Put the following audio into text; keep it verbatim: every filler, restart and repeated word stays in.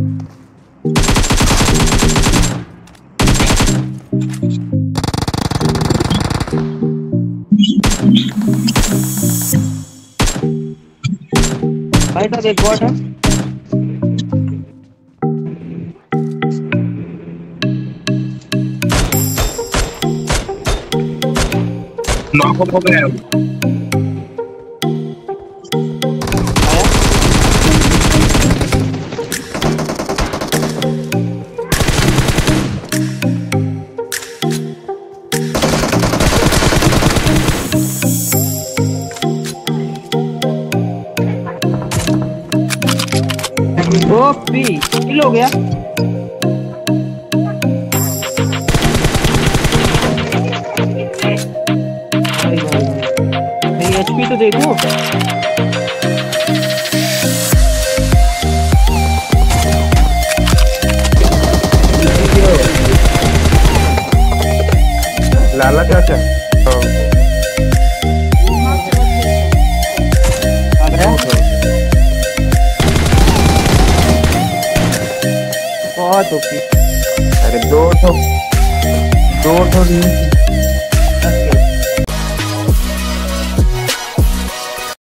भाई साहब एक बॉट है। नॉक हो गया ओपी किल हो गया। मेरी एचपी तो देखो। लाला चाचा बहुत ओपी। अरे दो तो दो तो